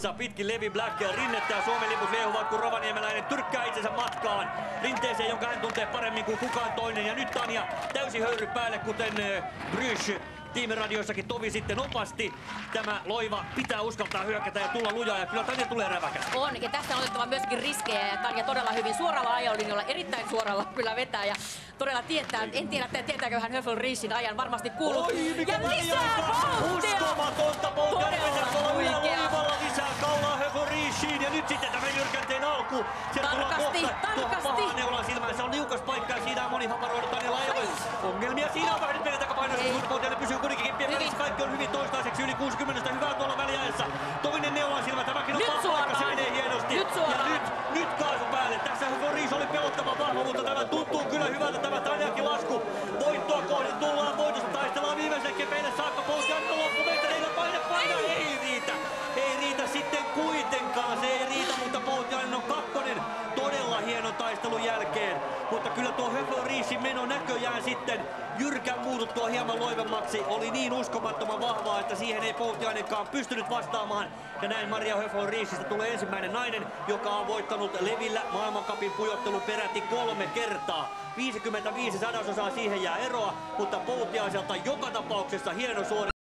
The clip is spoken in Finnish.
Kutsa pitkin Levi Black rinnettä ja Suomen liput liehuvat, kun rovaniemeläinen tyrkkää itsensä matkaan rinteeseen, jonka hän tuntee paremmin kuin kukaan toinen. Ja nyt Tanja täysin höyry päälle, kuten Brysch tiimiradioissakin tovi sitten opasti. Tämä Loiva pitää uskaltaa hyökätä ja tulla lujaa, ja kyllä Tanja tulee räväkästi. On, ja tässä on otettava myöskin riskejä, ja Tanja todella hyvin suoralla ajolinjalla, erittäin suoralla kyllä vetää, ja todella tietää, en tiedä, tietääkö hän Höfel Riesin ajan, varmasti kuuluu. Ja lisää vauhtia! Uskomatonta poltjärvetä tuolla Loivalla lisää kaulaa Höfel Riesiin, ja nyt sitten tämä jyrkänteen alku. Tarkasti! Tuohon pahaan neulan silmään, se on liukas paikka, ja siinä on moni haparoinut, Tanjalla ei ole ongelmia. Siinä on vähän nyt meidän takapainossa, mutta poltjärve pysyy kuitenkin kimppiä välissä. Kaikki on hyvin toistaiseksi, yli 60, hyvää tuolla väliajassa. Tovinen neulan silmä, tämäkin on paikka, se menee hienosti. Nyt suoraan. Ja nyt kaasu päälle. Tässä Höfel Ries oli pelottava vahva, mutta tämä tuntuu kyllä hyvältä, tämä Tanjakin lasku. Voittoa kohden tullaan, voitosta taistellaan viimeiselle kepeille saakka. Poltjärven loppumetreillä paina, ei riitä. Ei riitä sitten kuitenkaan, se ei riitä, mutta Poltjärven on kakkonen todella hienon taistelun jälkeen. Mutta kyllä tuo Höfel Riesin meno näköjään sitten jyrkän muututtua hieman loivemmaksi oli niin uskomattoman vahvaa, että siihen ei Poltjärvenkaan pystynyt vastaamaan. Ja näin Maria Höfel Riesistä tulee ensimmäinen nainen, joka on voittanut Levillä maailmancupin pujottelun peräti 3 kertaa. 55 sadasosaa siihen jää eroa, mutta Poltjärveltä joka tapauksessa hieno suoritus.